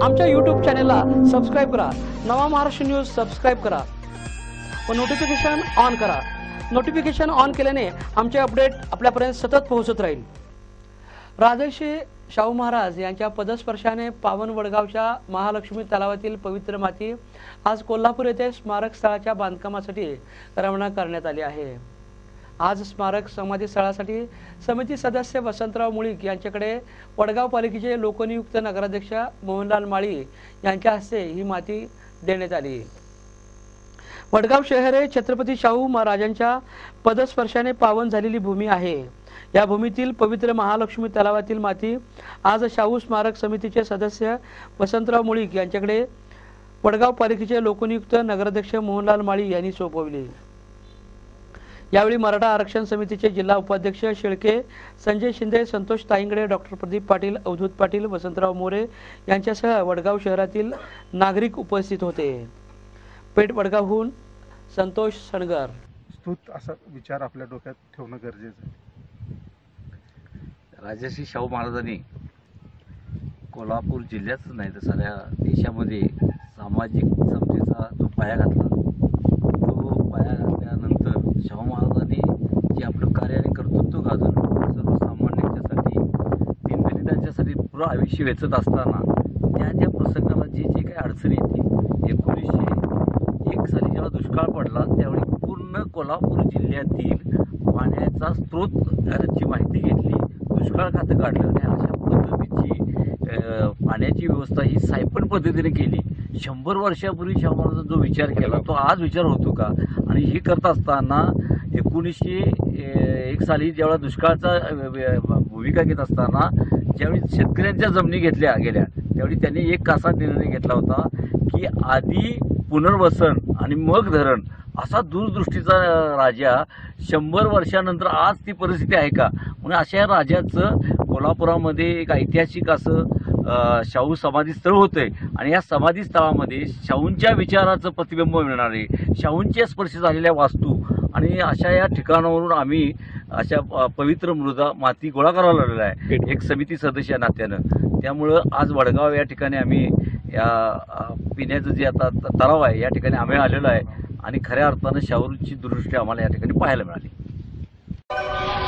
आमच्या YouTube चॅनेलला subscribe करा। नवा महाराष्ट्र न्यूज सबस्क्राईब करा व नोटिफिकेशन ऑन करा। नोटिफिकेशन ऑन केल्याने आमचे अपडेट आपल्यापर्यंत सतत पोहोचत राहील। राजर्षी शाहू महाराज यांच्या पदस्पर्शाने पावन वडगावच्या महालक्ष्मी तलावातील पवित्र माती आज कोल्हापूर येथे स्मारक स्थळाच्या बांधकामासाठी रवाना करण्यात आली आहे। आज स्मारक समाधी स्थळासाठी समिती सदस्य वसंतराव मुळीक यांच्याकडे वडगाव पालिकेचे लोकनियुक्त नगराध्यक्ष मोहनलाल माळी यांच्या हस्ते ही माती देण्यात आली। वडगाव शहर हे छत्रपती शाहू महाराजांच्या पदस्पर्शाने पावन झालेली भूमी आहे। या भूमीतील पवित्र महालक्ष्मी तलावातील माती आज शाहू स्मारक समितीचे सदस्य वसंतराव मुळीक यांच्याकडे वडगाव पालिकेचे लोकनियुक्त नगराध्यक्ष मोहनलाल माळी यांनी सोपवली। यावेळी मराठा आरक्षण समितीचे जिल्हा उपाध्यक्ष शेळके, संजय शिंदे, संतोष ताईंगडे, डॉक्टर प्रदीप पाटील, अवधूत पाटील, वसंतराव मोरे यांच्यासह वडगाव शहरातील नागरिक उपस्थित होते। पेठ वडगावहून संतोष सणगर। स्तुत असा विचार आपल्या डोक्यात ठेवणं गरजेचं आहे। राजर्षी शाहू महाराजांनी कोल्हापूर जिल्ह्याच नाही तर साऱ्या देशामध्ये सामाजिक समतेचा जो पाया घातला, तो पाया घातल्यानंतर शाहू महाराजांनी जे आपलं कार्य आणि कर्तृत्व गाजवलं, सर्वसामान्यांच्यासाठी दीनदलितांच्यासाठी पुरं आयुष्य वेचत असताना त्या प्रसंगाला जे काही अडचणी येतील, 1901 साली जेव्हा दुष्काळ पडला त्यावेळी पूर्ण कोल्हापूर जिल्ह्यातील पाण्याचा स्रोतची माहिती घेतली, दुष्काळ खातं काढलं आणि अशा पद्धतीची पाण्याची व्यवस्था ही सायपण पद्धतीने केली। 100 वर्षापूर्वी शाहू महाराजांनी जो विचार केला तो आज विचार होतो का? आणि हे करत असताना 1901 साली जेव्हा दुष्काळाचा भूमिका घेत असताना ज्यावेळी शेतकऱ्यांच्या जमिनी घेतल्या गेल्या त्यावेळी त्यांनी एक कासा निर्णय घेतला होता की आधी पुनर्वसन आणि मग धरण असा दूरदृष्टीचा राजा 100 वर्षानंतर आज ती परिस्थिती आहे का? म्हणून अशा राजाचं कोल्हापुरामध्ये एक ऐतिहासिक असं शाहू समाधी स्थळ होतंय आणि या समाधी स्थळामध्ये शाहूंच्या विचाराचं प्रतिबिंब मिळणार आहे, शाहूंच्या स्पर्श झालेल्या वास्तू आणि अशा या ठिकाणावरून आम्ही अशा पवित्र मृदा माती गोळा करायला लागलेला आहे एक समिती सदस्य नात्यानं। त्यामुळं आज वडगाव या ठिकाणी आम्ही या पिण्याचं जे आता तलाव आहे या ठिकाणी आम्ही आलेलो आहे आणि खऱ्या अर्थानं शाहूंची दूरदृष्टी आम्हाला या ठिकाणी पाहायला मिळाली।